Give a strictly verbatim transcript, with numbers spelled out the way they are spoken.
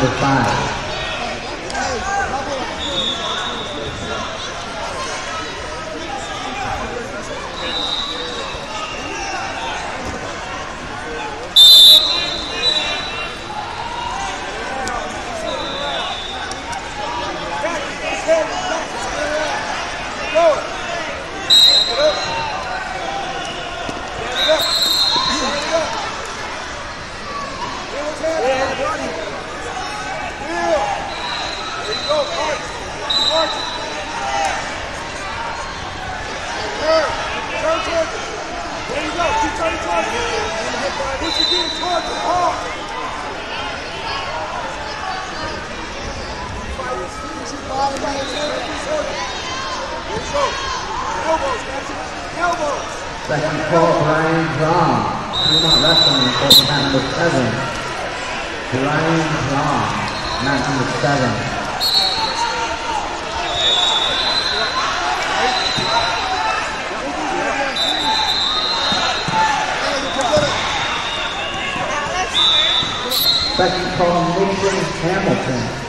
number five. Second call, Brian Drum. Fremont Wrestling, holding mat number seven. Brian Drum, mat number seven. Second call, Nathan Hamilton.